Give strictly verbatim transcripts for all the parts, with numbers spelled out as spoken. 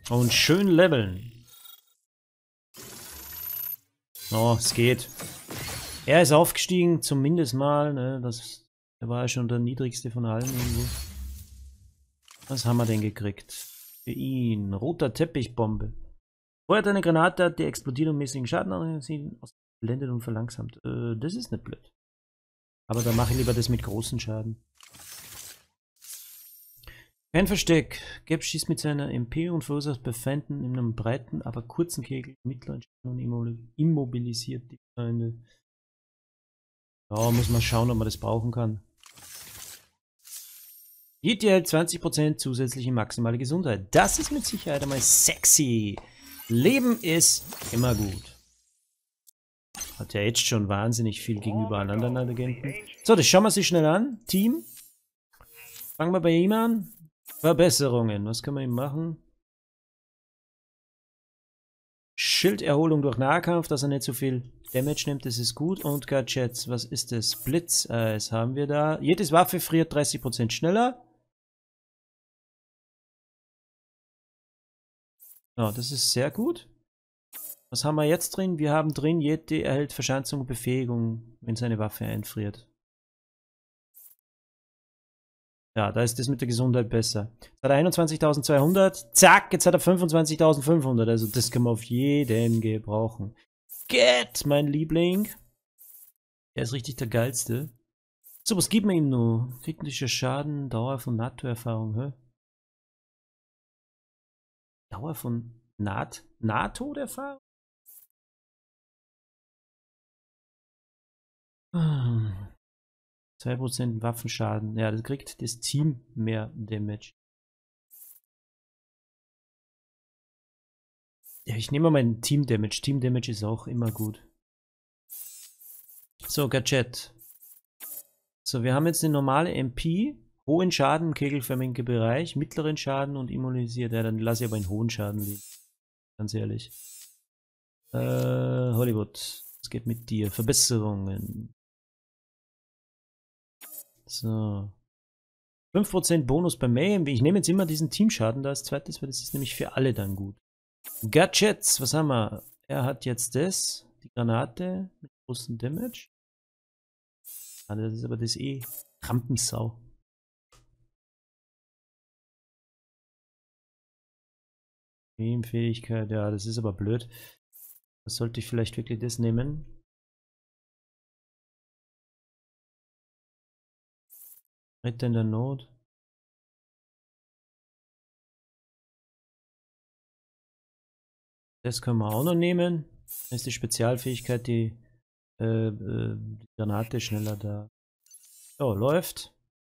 Und schön leveln. Oh, es geht. Er ist aufgestiegen, zumindest mal. Ne? Das, er war ja schon der niedrigste von allen irgendwo. Was haben wir denn gekriegt? Für ihn. Roter Teppichbombe. Feuert eine Granate, hat die explodiert und mäßigen Schaden angesehen, blendet und verlangsamt. Äh, das ist nicht blöd. Aber da mache ich lieber das mit großen Schaden. Kein Versteck. Gap schießt mit seiner M P und verursacht bei Feinden in einem breiten, aber kurzen Kegel mittleren Schaden und immobilisiert die Feinde. Ja, muss man schauen, ob man das brauchen kann. Yeti erhält zwanzig Prozent zusätzliche maximale Gesundheit. Das ist mit Sicherheit einmal sexy. Leben ist immer gut. Hat ja jetzt schon wahnsinnig viel gegenüber anderen Agenten. So, das schauen wir sich schnell an. Team. Fangen wir bei ihm an. Verbesserungen. Was können wir ihm machen? Schilderholung durch Nahkampf, dass er nicht so viel Damage nimmt, das ist gut. Und Gadgets, was ist das? Blitzeis haben wir da. Jedes Waffe friert dreißig Prozent schneller. Ja, das ist sehr gut. Was haben wir jetzt drin? Wir haben drin, Yeti erhält Verschanzung und Befähigung, wenn seine Waffe einfriert. Ja, da ist das mit der Gesundheit besser. Jetzt hat er einundzwanzigtausendzweihundert. Zack, jetzt hat er fünfundzwanzigtausendfünfhundert. Also das kann man auf jeden gebrauchen. Get, mein Liebling. Der ist richtig der geilste. So, was gibt man ihm nur? Kritischer Schaden, Dauer von NATO-Erfahrung, hä? Dauer von Naht NATO-Erfahrung? zwei Prozent Waffenschaden. Ja, das kriegt das Team mehr Damage. Ja, ich nehme mal mein Team Damage. Team Damage ist auch immer gut. So, Gadget. So, wir haben jetzt eine normale M P. Hohen Schaden, kegelförmigen Bereich, mittleren Schaden und immunisiert. Ja, dann lasse ich aber einen hohen Schaden liegen. Ganz ehrlich. Äh, Hollywood. Was geht mit dir? Verbesserungen. So. fünf Prozent Bonus bei Mayhem. Ich nehme jetzt immer diesen Teamschaden da als zweites, weil das ist nämlich für alle dann gut. Gadgets, was haben wir? Er hat jetzt das. Die Granate mit großem Damage. Ah, das ist aber das eh Rampensau. Fähigkeit, ja, das ist aber blöd. Das sollte ich vielleicht wirklich das nehmen. Retter in der Not. Das können wir auch noch nehmen. Das ist die Spezialfähigkeit, die, äh, äh, die Granate schneller da. So, läuft.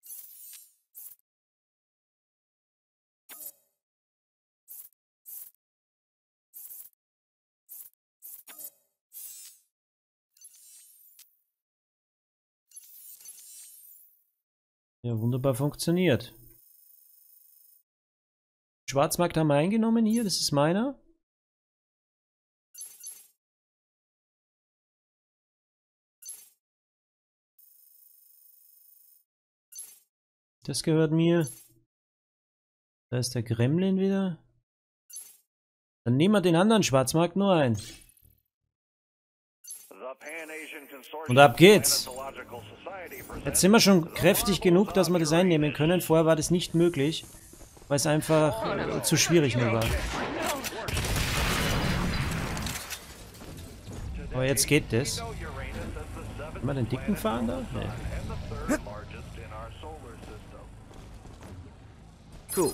Ja, wunderbar funktioniert. Schwarzmarkt haben wir eingenommen hier, das ist meiner. Das gehört mir. Da ist der Gremlin wieder. Dann nehmen wir den anderen Schwarzmarkt nur ein. Und ab geht's. Jetzt sind wir schon kräftig genug, dass wir das einnehmen können. Vorher war das nicht möglich, weil es einfach äh, zu schwierig nur war. Aber jetzt geht das. Haben wir den dicken fahren da? Nee. Cool.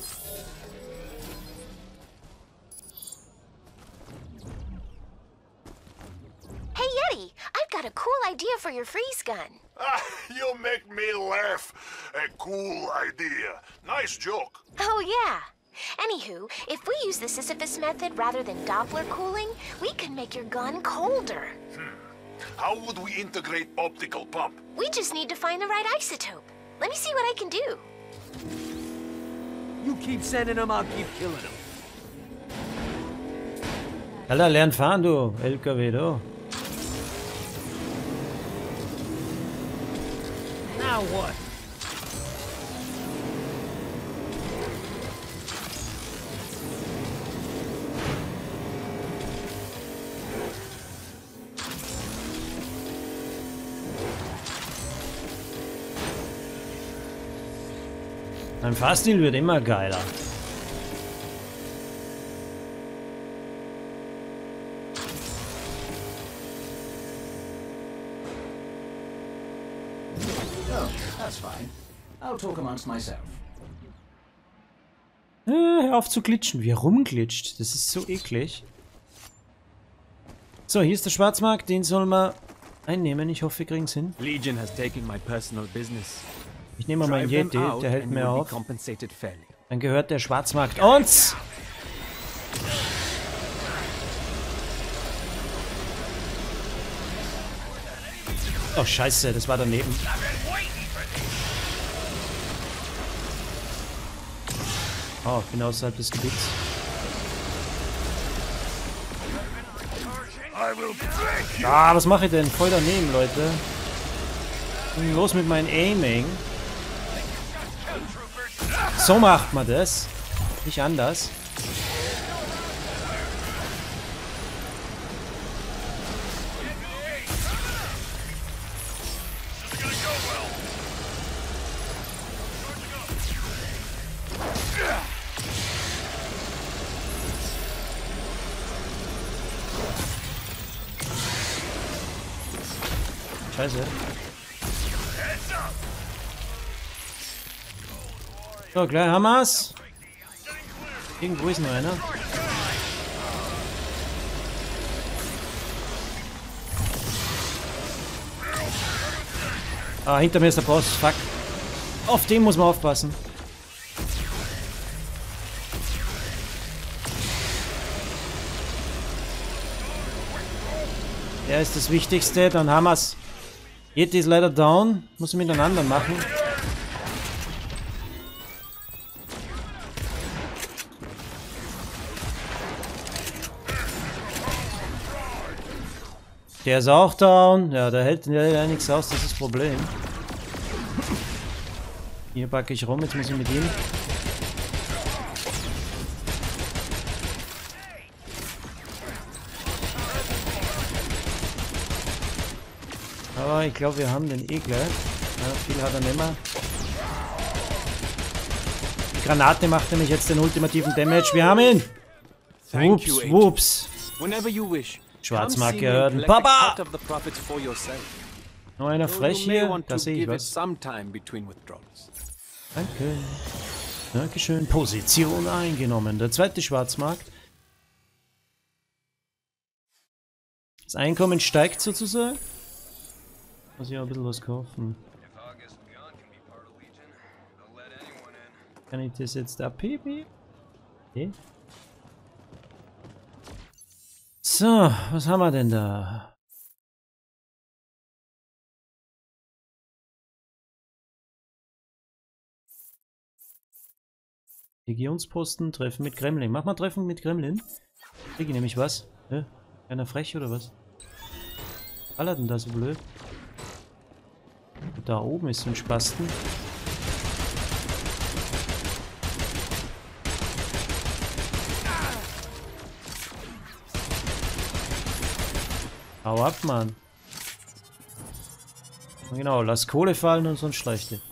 Hey Yeti, I've got a cool idea for your freeze gun. Ah, you make me laugh. A cool idea. Nice joke. Oh yeah. Anywho, if we use the Sisyphus method rather than Doppler cooling, we can make your gun colder. Hmm. How would we integrate optical pump? We just need to find the right isotope. Let me see what I can do. You keep sending them, I'll keep killing them. Alter, lern fahren, du L K W, du. Now what? Ein Fahrstil wird immer geiler. Oh, that's fine. I'll talk amongst myself. Äh, hör auf zu glitschen. Wie er rumglitscht. Das ist so eklig. So, hier ist der Schwarzmarkt. Den sollen wir einnehmen. Ich hoffe, wir kriegen es hin. Legion has taken my personal business. Ich nehme mal meinen Drive them Yeti. out Der hält and mir you will be auf. compensated fairly. Dann gehört der Schwarzmarkt uns. Oh, scheiße. Das war daneben. Oh, ich bin außerhalb des Gebiets. Ah, was mache ich denn? Voll daneben, Leute. Was ist denn los mit meinem Aiming? So macht man das. Nicht anders. Scheiße. So, gleich haben wir's. Irgendwo ist noch einer. Ah, hinter mir ist der Boss. Fuck. Auf den muss man aufpassen. Der ist das Wichtigste. Dann haben wir's. Yeti ist leider down. Muss ich miteinander machen. Der ist auch down. Ja, der hält ja nichts aus, das ist das Problem. Hier packe ich rum, jetzt muss ich mit ihm. Aber ich glaube, wir haben den eh gleich. Ja, viel hat er nicht mehr. Die Granate macht nämlich jetzt den ultimativen Damage. Wir haben ihn! Thank you, Whoops, Agent. whoops. Whenever you wish. Schwarzmarkt Come see me and gehört. collect a Papa! cut of the profits for yourself. Noch einer Though frech you may hier. want Da to sehe ich give it was. some time between withdrawals. Danke. Dankeschön. Position eingenommen. Der zweite Schwarzmarkt. Das Einkommen steigt sozusagen. Muss ich auch ein bisschen was kaufen. Kann ich das jetzt abheben? Okay. So, was haben wir denn da? Legionsposten, Treffen mit Gremlin. Mach mal Treffen mit Gremlin. Krieg ich nämlich was? Hä? Einer frech oder was? Was war denn da so blöd? Da oben ist so ein Spasten. Hau ab, Mann. Genau, lass Kohle fallen und sonst schleicht die.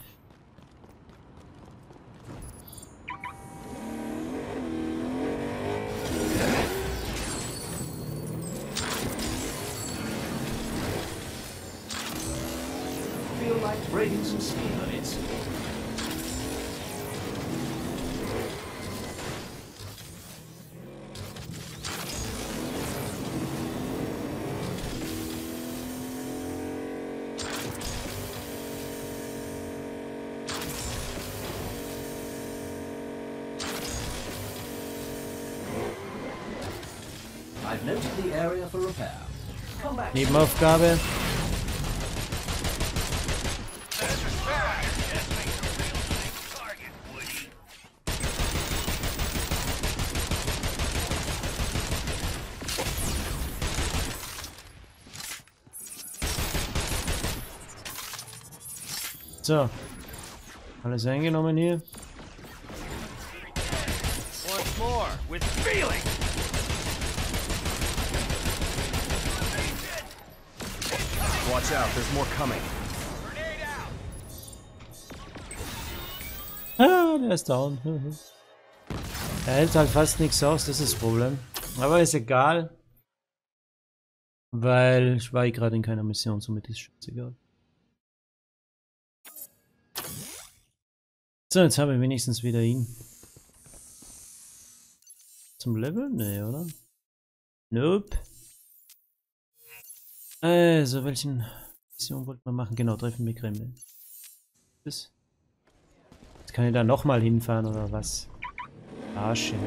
Feel like breaking some speed limits. I've noted the area for repair. Come back. Nebenaufgabe. So. Alles eingenommen hier. Once more, with feeling! Watch out, there's more coming. Ah, der ist down. Er hält halt fast nichts aus, das ist das Problem. Aber ist egal. Weil ich war gerade in keiner Mission, somit ist es egal. So, jetzt habe ich wenigstens wieder ihn. Zum Level? Nee, oder? Nope. Also, welchen Mission wollten wir machen? Genau, treffen mit Kremlin. Das. Jetzt kann ich da nochmal hinfahren, oder was? Arsch, ey.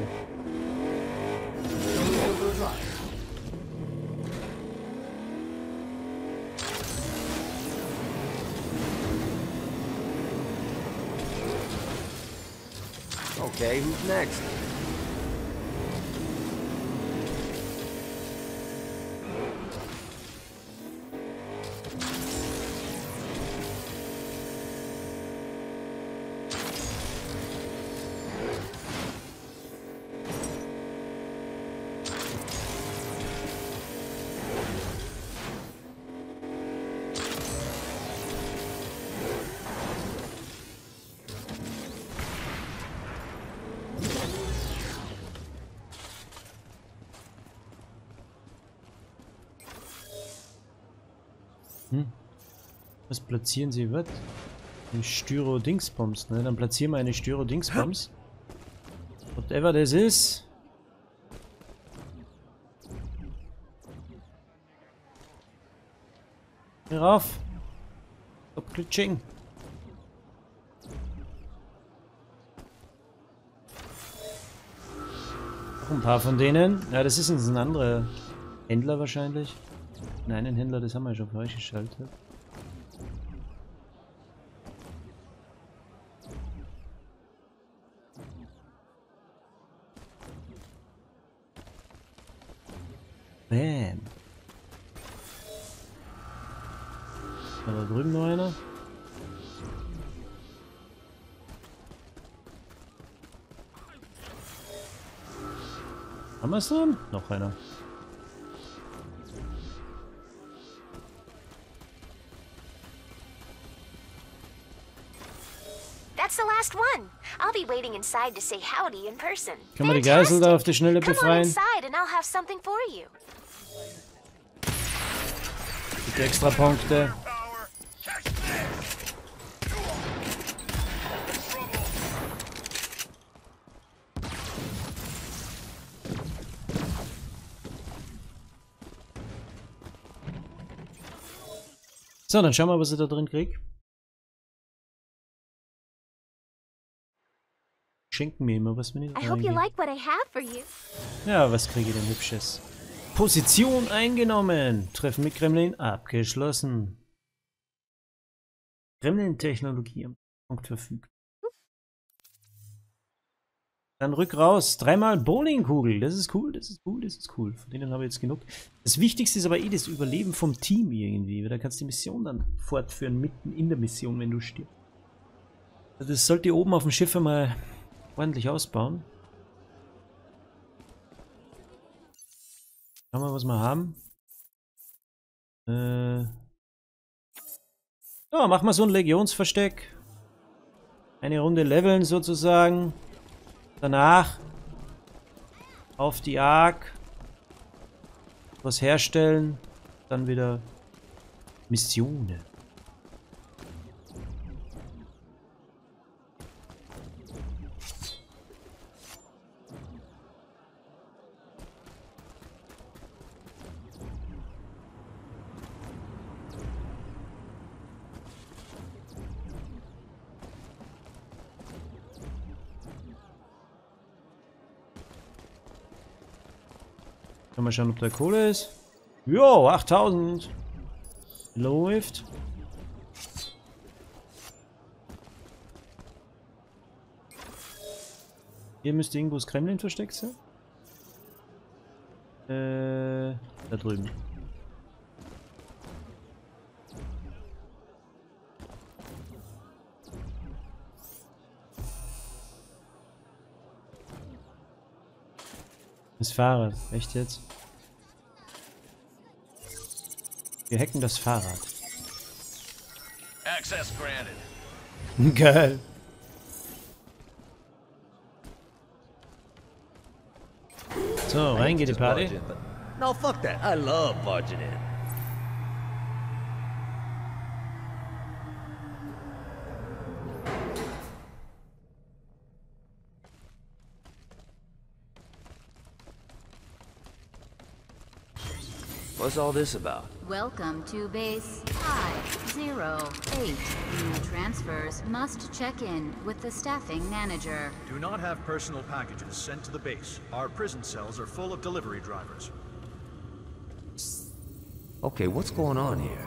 Okay, who's next? Hm. Was platzieren Sie? Was? Ein Styro-Dingsbums, ne? Dann platzieren wir eine Styro-Dingsbums. Whatever das ist. Hier rauf. Stop glitching. Noch ein paar von denen. Ja, das ist ein anderer Händler wahrscheinlich. Nein, einen Händler, das haben wir schon freigeschaltet. Bam. Da da drüben noch einer. Haben wir es dann? Noch einer. That's the last one. I'll be waiting inside to say howdy in person. Kann man die Geisel da auf die Schnelle Come on befreien? inside and I'll have something for you. Bitte extra Punkte. So, dann schauen wir, was ich da drin krieg. Schenken mir immer was, wenn ich da I hope you reingehe. like what I have for you. Ja, was kriege ich denn Hübsches? Position eingenommen. Treffen mit Kremlin abgeschlossen. Kremlin-Technologie am Punkt verfügt. Dann rück raus. Dreimal Bowlingkugel. Das ist cool, das ist cool, das ist cool. Von denen habe ich jetzt genug. Das Wichtigste ist aber eh das Überleben vom Team irgendwie. Weil da kannst du die Mission dann fortführen, mitten in der Mission, wenn du stirbst. Also das sollt ihr oben auf dem Schiff einmal ordentlich ausbauen. Schauen wir, was wir haben. Äh ja, machen wir so ein Legionsversteck. Eine Runde leveln sozusagen. Danach auf die Ark. Was herstellen. Dann wieder Missionen. Kann mal schauen, ob da Kohle ist. Jo, achttausend. Läuft. Hier müsste irgendwo das Kremlin versteckt sein. Äh, da drüben. Das Fahrrad, echt jetzt? Wir hacken das Fahrrad. Access granted. Geil. So, rein geht die Party. No, fuck that. I love barging in. What's all this about? Welcome to base five zero eight. New transfers must check in with the staffing manager. Do not have personal packages sent to the base. Our prison cells are full of delivery drivers. Okay, what's going on here?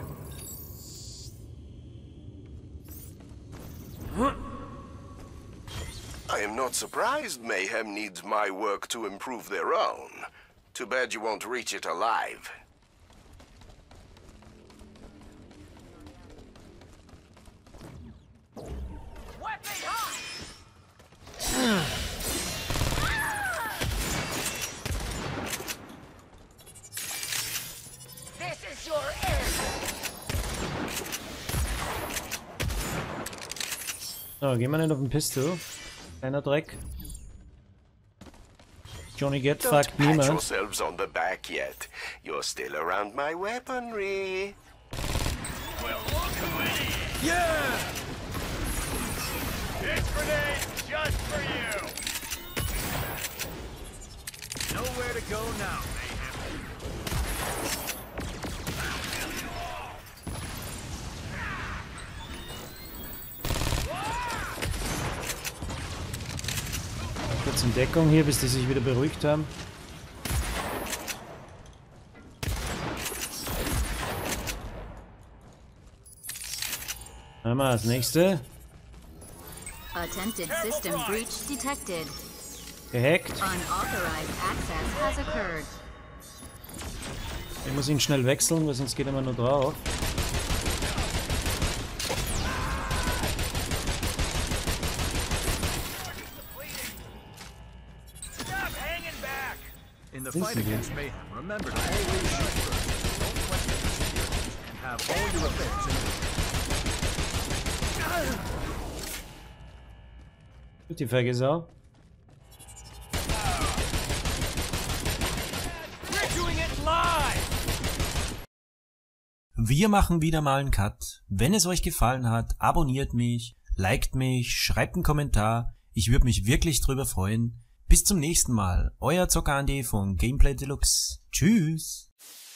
I am not surprised Mayhem needs my work to improve their own. Too bad you won't reach it alive. This is your end. So, gehen wir nicht auf den Pistol. Kleiner Dreck. Johnny Get Don't fuckt pat niemand. yourselves on the back yet. You're still around my weaponry. Well, look who it is! Yeah! This grenade just for you! Nowhere to go now, Mayhem. Kurz in Deckung hier, bis die sich wieder beruhigt haben. Einmal das nächste. Attempted system breach detected. Gehackt. Unauthorized access has occurred. Ich muss ihn schnell wechseln, weil sonst geht er immer nur drauf. In the fight against Mayhem, remember to always shoot first. Don't question procedures, and have all your affairs in order. Gut, die feige Sau. Wir machen wieder mal einen Cut. Wenn es euch gefallen hat, abonniert mich, liked mich, schreibt einen Kommentar. Ich würde mich wirklich drüber freuen. Bis zum nächsten Mal. Euer Zocker Andi von Gameplay Deluxe. Tschüss.